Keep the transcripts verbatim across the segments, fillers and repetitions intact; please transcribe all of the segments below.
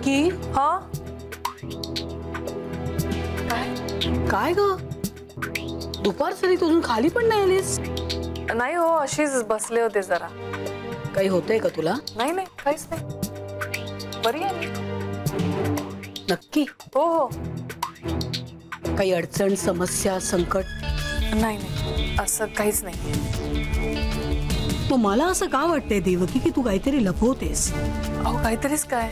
देवकी हा काय काय ग दुपार झाली तुझून खाली पण नाही आलीस? नाही हो अशीच बसले होते जरा. काही होतंय का तुला? नाही नाही काहीच नाही बरी आहे मी. नक्की? हो हो. काही अडचण समस्या संकट? नाही नाही असं काहीच नाही. मग मला असं का वाटतंय देवकी की तू काहीतरी लपवतेस? अहो काहीतरीच काय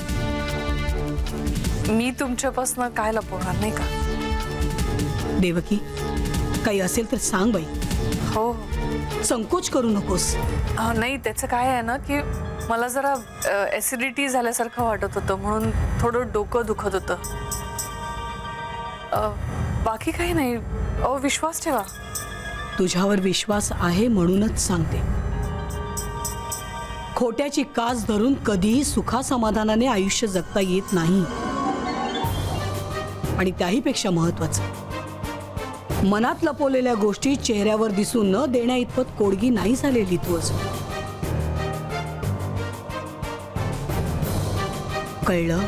मी तुमच्यापासून काय लपवणार नाही का? देवकी काही असेल तर सांग बाई. हो संकोच करू नकोस. नाही त्याचं काय आहे ना की मला जरा ऍसिडिटी झाल्यासारखं वाटत होतं म्हणून थोडं डोकं दुखत होतं. बाकी काही नाही. अहो विश्वास ठेवा. तुझ्यावर विश्वास आहे म्हणूनच सांगते. खोट्याची कास धरून कधीही सुखासमाधानाने आयुष्य जगता येत नाही. आणि त्याहीपेक्षा महत्वाचं मनात लपवलेल्या गोष्टी चेहऱ्यावर दिसून न देण्या इतपत कोडगी नाही झालेली तू अजून. कळलं?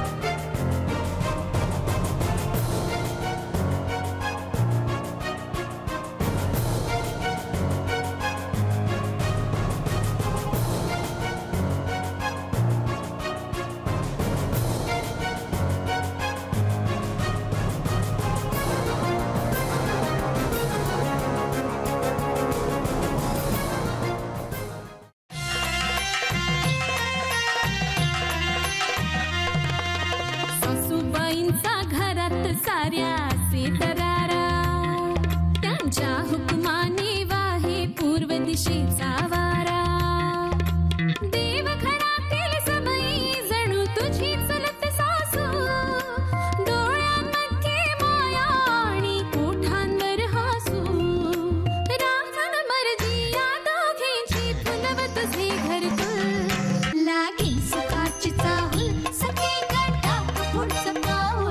त्यांच्या हुकमाने वाहे पूर्व दिशेचा वारा. देव घरातील समयी जणू तुझी चलत सासू. डोळ्यांमध्ये माया आणि ओठांवर हसू. राखण मर्जी या दोघींची फुलव तुझे घरकुल. लागेल सुखाची चाहूल सखे कंटा पुढचं पाऊल.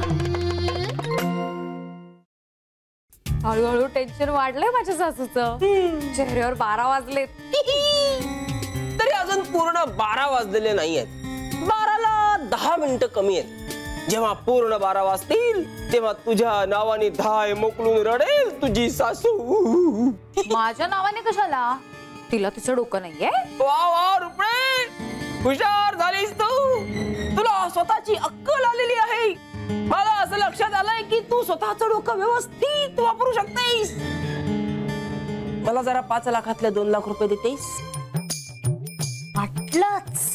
हळूहळू टेन्शन वाढलंय माझ्या सासूचं. चेहऱ्यावर बारा वाजलेत तरी अजून पूर्ण बारा वाजलेले नाहीयेत. बाराला दहा मिनिटं कमी आहेत. जेव्हा पूर्ण बारा वाजतील तेव्हा तुझ्या नावाने धाय मोकलून रडेल तुझी सासू. माझ्या नावाने कशाला? तिला तिचं डोकं नाहीये. वा वा रुपये हुशार झालीस तू. तुला स्वतःची अक्कल आलेली आहे. मला असं लक्षात आलंय की तू स्वतःचं डोकं व्यवस्थित वापरू शकतेस. मला जरा पाच लाखातले दोन लाख रुपये देतेस? वाटलंच